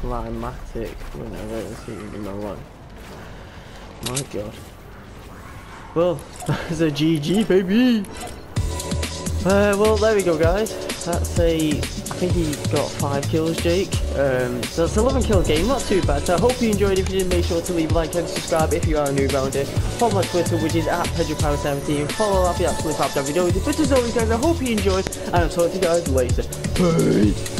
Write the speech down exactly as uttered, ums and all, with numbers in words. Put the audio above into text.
climatic winner. Let's see in my life. My god. Well, that's a G G, baby. Uh, well, there we go, guys. That's a. I think he got five kills, Jake. Um, so that's eleven kill game, not too bad. So I hope you enjoyed. If you did, make sure to leave a like and subscribe if you are new around here. Follow my Twitter, which is at Pedro Power seventeen. Follow up the absolute fab videos. But as always, guys, I hope you enjoyed, and I'll talk to you guys later. Bye.